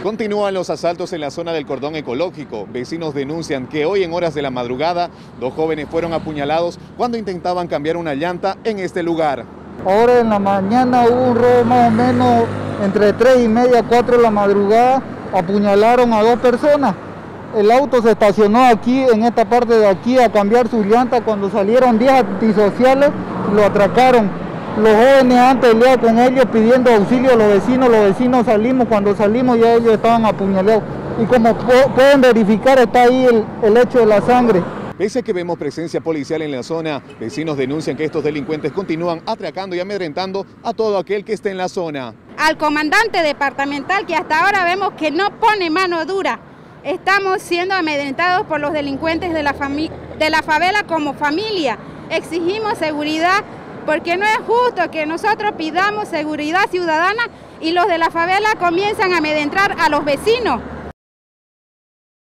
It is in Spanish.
Continúan los asaltos en la zona del cordón ecológico. Vecinos denuncian que hoy en horas de la madrugada, 2 jóvenes fueron apuñalados cuando intentaban cambiar una llanta en este lugar. Ahora en la mañana hubo un robo más o menos entre 3:30 y 4 de la madrugada. Apuñalaron a 2 personas. El auto se estacionó aquí, en esta parte de aquí, a cambiar sus llantas. Cuando salieron 10 antisociales, lo atracaron. Los jóvenes han peleado con ellos pidiendo auxilio a los vecinos salimos, cuando salimos ya ellos estaban apuñalados. Y como pueden verificar, está ahí el hecho de la sangre. Pese a que vemos presencia policial en la zona, vecinos denuncian que estos delincuentes continúan atracando y amedrentando a todo aquel que esté en la zona. Al comandante departamental, que hasta ahora vemos que no pone mano dura, estamos siendo amedrentados por los delincuentes de la favela como familia. Exigimos seguridad, porque no es justo que nosotros pidamos seguridad ciudadana y los de la favela comienzan a amedrentar a los vecinos.